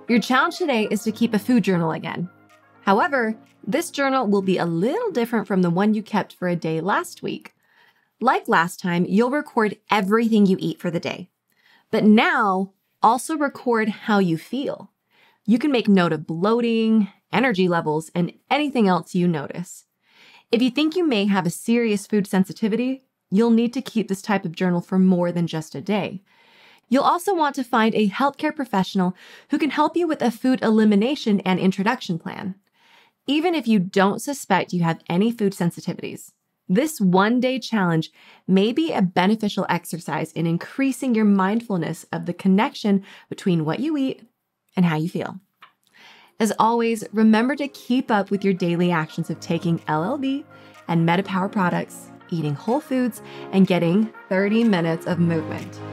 Your challenge today is to keep a food journal again. However, this journal will be a little different from the one you kept for a day last week. Like last time, you'll record everything you eat for the day. But now, also record how you feel. You can make note of bloating, energy levels, and anything else you notice. If you think you may have a serious food sensitivity, you'll need to keep this type of journal for more than just a day. You'll also want to find a healthcare professional who can help you with a food elimination and introduction plan. Even if you don't suspect you have any food sensitivities, this one-day challenge may be a beneficial exercise in increasing your mindfulness of the connection between what you eat and how you feel. As always, remember to keep up with your daily actions of taking LLV and MetaPWR products, eating whole foods, and getting 30 minutes of movement.